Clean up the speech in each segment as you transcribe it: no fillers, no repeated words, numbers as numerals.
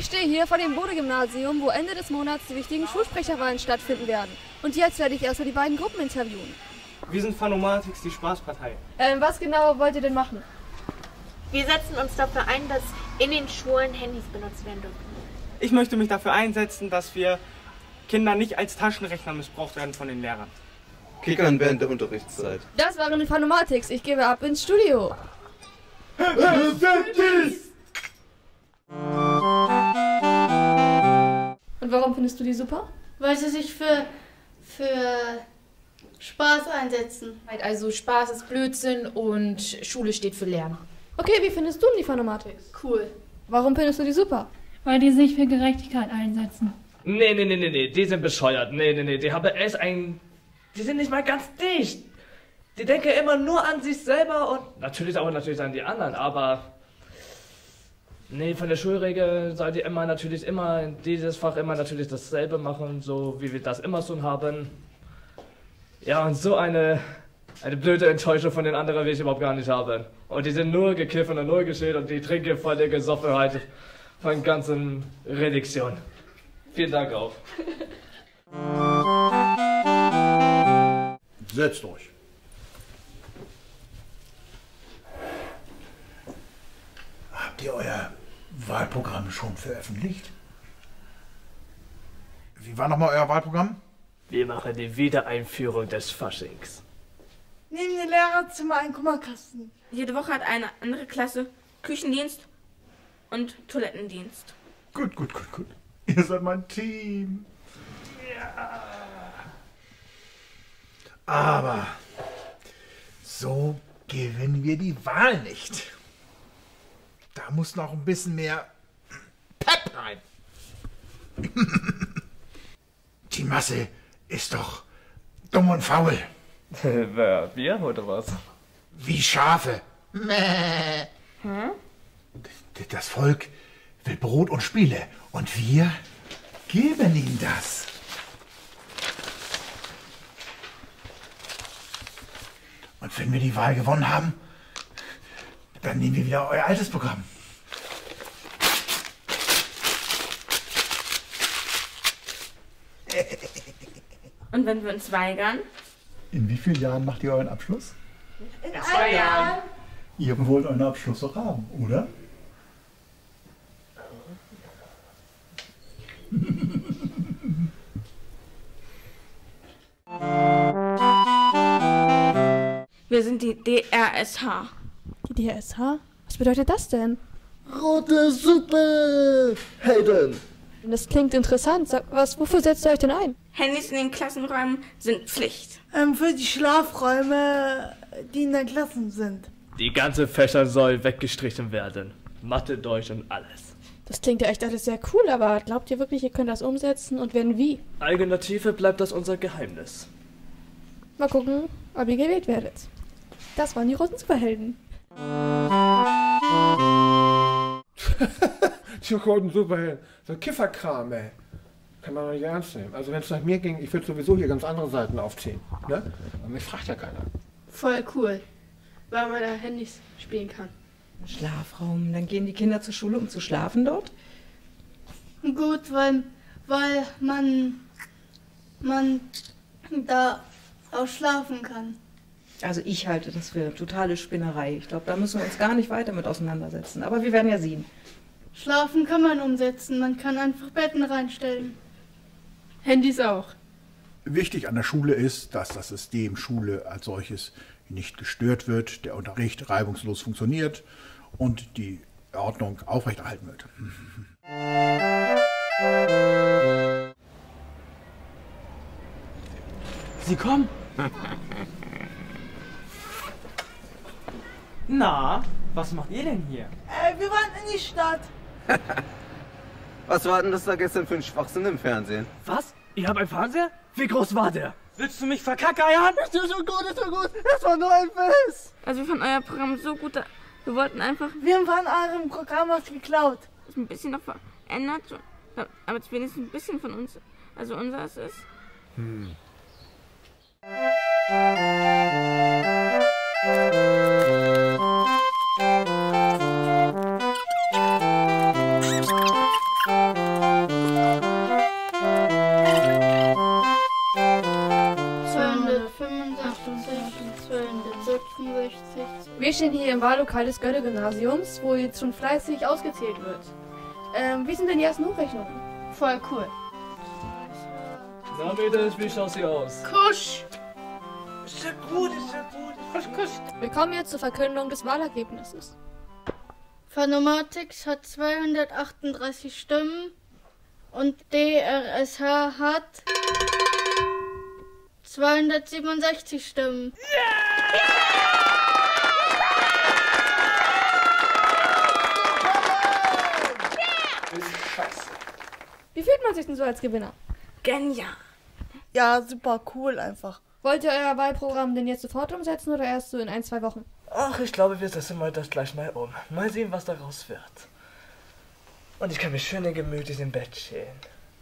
Ich stehe hier vor dem Bode-Gymnasium, wo Ende des Monats die wichtigen Schulsprecherwahlen stattfinden werden. Und jetzt werde ich erstmal die beiden Gruppen interviewen. Wir sind Phanomatics, die Spaßpartei. Was genau wollt ihr denn machen? Wir setzen uns dafür ein, dass in den Schulen Handys benutzt werden dürfen. Ich möchte mich dafür einsetzen, dass wir Kinder nicht als Taschenrechner missbraucht werden von den Lehrern. Kickern während der Unterrichtszeit. Das waren die Phanomatics. Ich gebe ab ins Studio. Und warum findest du die super? Weil sie sich für Spaß einsetzen. Also Spaß ist Blödsinn und Schule steht für Lernen. Okay, wie findest du die Phanomatics? Cool. Warum findest du die super? Weil die sich für Gerechtigkeit einsetzen. Nee, die sind bescheuert. Nee, die haben erst ein... Die sind nicht mal ganz dicht. Die denken immer nur an sich selber und natürlich auch an die anderen, aber... Nee, von der Schulregel soll die immer in dieses Fach immer natürlich dasselbe machen, so wie wir das immer so haben. Ja, und so eine blöde Enttäuschung von den anderen will ich überhaupt gar nicht haben. Und die sind nur gekiffen und nur geschält und die trinken voll der Gesoffenheit von ganzen Redaktion. Vielen Dank auch. Setzt euch. Habt ihr euer Wahlprogramm schon veröffentlicht? Wie war nochmal euer Wahlprogramm? Wir machen die Wiedereinführung des Faschings. Neben dem Lehrerzimmer ein Kummerkasten. Jede Woche hat eine andere Klasse Küchendienst und Toilettendienst. Gut. Ihr seid mein Team. Ja. Aber so gewinnen wir die Wahl nicht. Da muss noch ein bisschen mehr Pep rein. Die Masse ist doch dumm und faul. Wir oder was? Wie Schafe. Mäh. Das Volk will Brot und Spiele und wir geben ihm das. Und wenn wir die Wahl gewonnen haben, dann nehmen wir wieder euer altes Programm. Und wenn wir uns weigern? In wie vielen Jahren macht ihr euren Abschluss? In 2 Jahren. Ihr wollt euren Abschluss doch haben, oder? Wir sind die DRSH. Die DRSH? Was bedeutet das denn? Rote Suppe! Hayden! Das klingt interessant. Sag, wofür setzt ihr euch denn ein? Handys in den Klassenräumen sind Pflicht. Für die Schlafräume, die in den Klassen sind. Die ganze Fächer soll weggestrichen werden. Mathe, Deutsch und alles. Das klingt ja echt alles sehr cool, aber glaubt ihr wirklich, ihr könnt das umsetzen und wenn wie? Alternative bleibt das unser Geheimnis. Mal gucken, ob ihr gewählt werdet. Das waren die roten Superhelden. Die roten Superhelden. So Kifferkram, ey. Kann man doch nicht ernst nehmen. Also wenn es nach mir ging, ich würde sowieso hier ganz andere Seiten aufziehen. Ne? Aber mich fragt ja keiner. Voll cool, weil man da Handys spielen kann. Schlafraum, dann gehen die Kinder zur Schule, um zu schlafen dort? Gut, weil man da auch schlafen kann. Also ich halte das für totale Spinnerei. Ich glaube, da müssen wir uns gar nicht weiter mit auseinandersetzen. Aber wir werden ja sehen. Schlafen kann man umsetzen, man kann einfach Betten reinstellen. Handys auch. Wichtig an der Schule ist, dass das System Schule als solches nicht gestört wird, der Unterricht reibungslos funktioniert und die Ordnung aufrechterhalten wird. Sie kommen. Na, was macht ihr denn hier? Wir waren in die Stadt. Was war denn das da gestern für ein Schwachsinn im Fernsehen? Was? Ihr habt einen Fernseher? Wie groß war der? Willst du mich verkackeiern? Ist ja schon gut, ist ja gut. Es war nur ein Witz. Also wir fanden euer Programm so gut, wir wollten einfach... Wir haben von eurem Programm was geklaut. Das ein bisschen noch verändert, aber wenigstens ein bisschen von uns, also unseres ist. stehen hier im Wahllokal des Götte-Gymnasiums, wo jetzt schon fleißig ausgezählt wird. Wie sind denn die ersten Hochrechnungen? Voll cool. Na, Mädels, wie schaut's hier aus? Kusch! Ist ja gut, ist ja gut. Kusch, kusch. Wir kommen jetzt zur Verkündung des Wahlergebnisses. Phanomatix hat 238 Stimmen und DRSH hat 267 Stimmen. Wie fühlt man sich denn so als Gewinner? Genial. Ja, super cool einfach. Wollt ihr euer Wahlprogramm denn jetzt sofort umsetzen oder erst so in 1-2 Wochen? Ach, ich glaube, wir setzen mal das gleich mal um. Mal sehen, was daraus wird. Und ich kann mich schön und gemütlich im Bett chillen.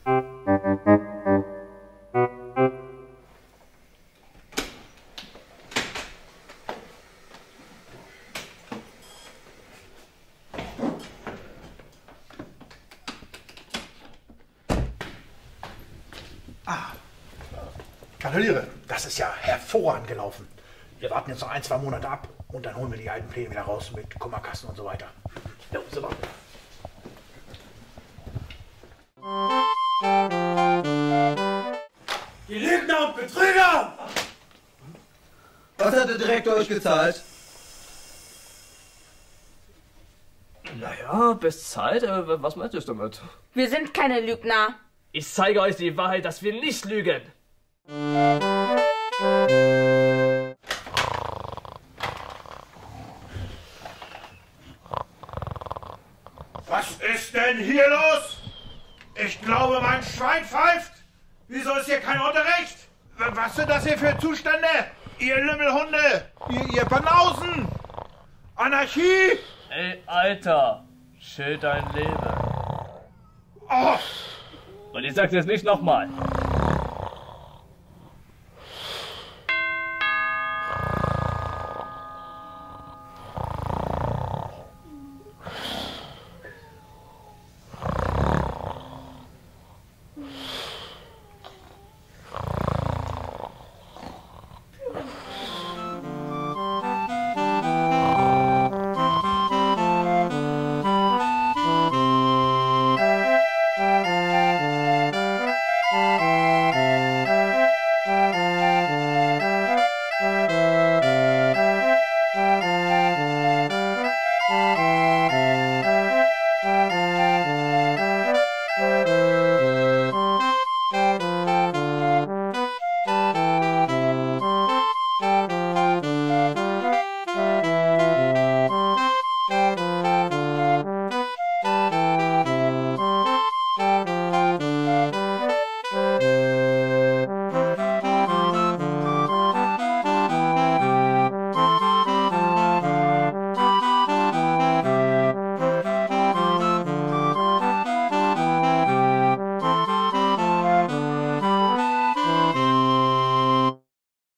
Gratuliere, das ist ja hervorragend gelaufen. Wir warten jetzt noch 1-2 Monate ab und dann holen wir die alten Pläne wieder raus mit Kummerkasten und so weiter. Ja, super. Die Lügner und Betrüger! Was hat der Direktor euch gezahlt? Naja, Bestzeit? Was meinst du damit? Wir sind keine Lügner. Ich zeige euch die Wahrheit, dass wir nicht lügen. Was ist denn hier los? Ich glaube, mein Schwein pfeift. Wieso ist hier kein Unterricht? Was sind das hier für Zustände? Ihr Lümmelhunde! Ihr Banausen! Anarchie! Ey, Alter, chill dein Leben. Oh. Und ich sag's jetzt nicht nochmal.